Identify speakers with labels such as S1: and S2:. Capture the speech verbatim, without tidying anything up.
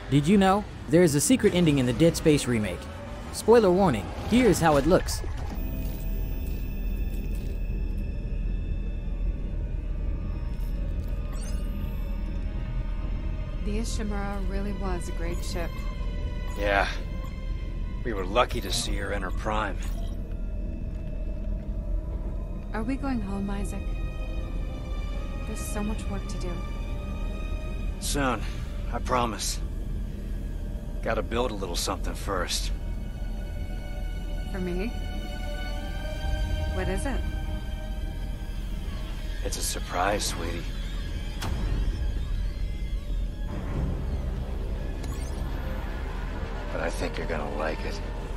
S1: Did you know? There is a secret ending in the Dead Space remake. Spoiler warning, here's how it looks.
S2: The Ishimura really was a great ship.
S3: Yeah. We were lucky to see her in her prime.
S2: Are we going home, Isaac? There's so much work to do.
S3: Soon, I promise. Gotta build a little something first.
S2: For me? What is it?
S3: It's a surprise, sweetie. But I think you're gonna like it.